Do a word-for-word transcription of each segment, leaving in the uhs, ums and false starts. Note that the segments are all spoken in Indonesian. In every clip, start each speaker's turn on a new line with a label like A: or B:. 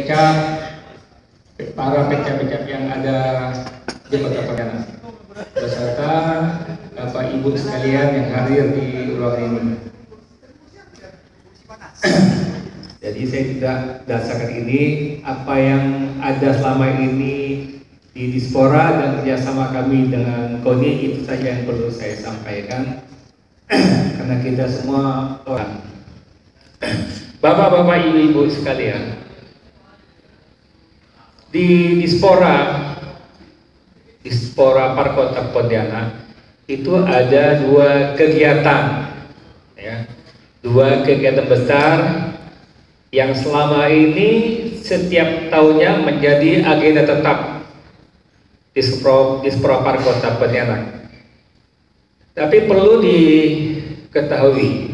A: pencap, para pencap-pencap yang ada di Kota Pontianak, beserta Bapak Ibu sekalian yang hadir di ruangan ini. Jadi saya tidak dasarkan ini apa yang ada selama ini di Dispora dan kerjasama kami dengan KONI, itu saja yang perlu saya sampaikan karena kita semua orang. Bapak-bapak, ibu-ibu sekalian, di Dispora, Dispora Parkota Pontianak itu ada dua kegiatan, ya, dua kegiatan besar yang selama ini setiap tahunnya menjadi agenda tetap Dispora, Dispora Parkota Pontianak. Tapi perlu diketahui,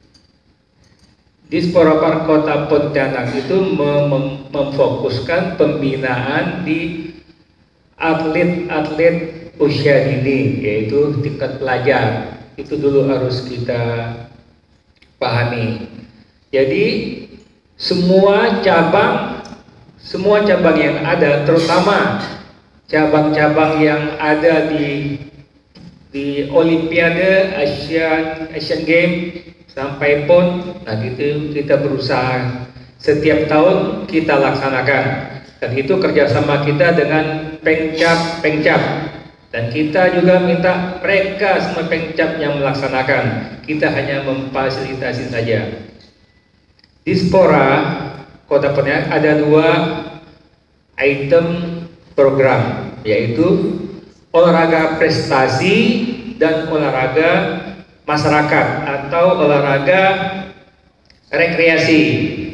A: Dispora Parkota Pontianak itu mem memfokuskan pembinaan di atlet-atlet usia dini, yaitu tingkat pelajar. Itu dulu harus kita pahami. Jadi semua cabang, semua cabang yang ada, terutama cabang-cabang yang ada di di Olimpiade, Asian Asian Games sampai pon, nah itu kita berusaha setiap tahun kita laksanakan, dan itu kerjasama kita dengan pengcap-pengcap, dan kita juga minta mereka semua pengcap yang melaksanakan, kita hanya memfasilitasi saja. Dispora Kota Pontianak ada dua item program, yaitu olahraga prestasi dan olahraga masyarakat atau olahraga rekreasi.